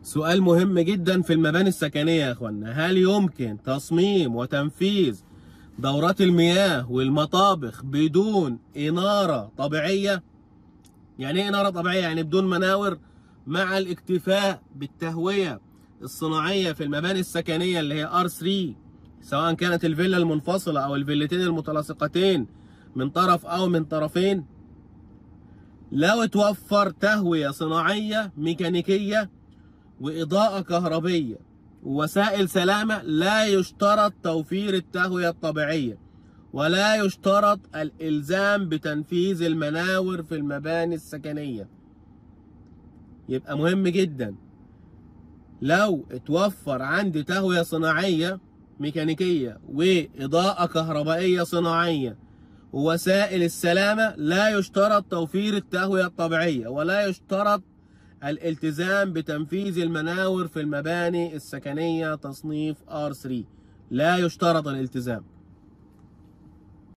سؤال مهم جدا في المباني السكنية يا اخوانا، هل يمكن تصميم وتنفيذ دورات المياه والمطابخ بدون إنارة طبيعية؟ يعني ايه إنارة طبيعية؟ يعني بدون مناور، مع الاكتفاء بالتهوية الصناعية في المباني السكنية اللي هي R3، سواء كانت الفيلا المنفصلة أو الفيلتين المتلاصقتين من طرف أو من طرفين. لو توفر تهوية صناعية ميكانيكية وإضاءة كهربية ووسائل سلامة، لا يشترط توفير التهوية الطبيعية، ولا يشترط الإلزام بتنفيذ المناور في المباني السكنية. يبقى مهم جدا لو اتوفر عندي تهوية صناعية ميكانيكية وإضاءة كهربائية صناعية ووسائل السلامة، لا يشترط توفير التهوية الطبيعية، ولا يشترط الالتزام بتنفيذ المناور في المباني السكنية تصنيف R3، لا يشترط الالتزام.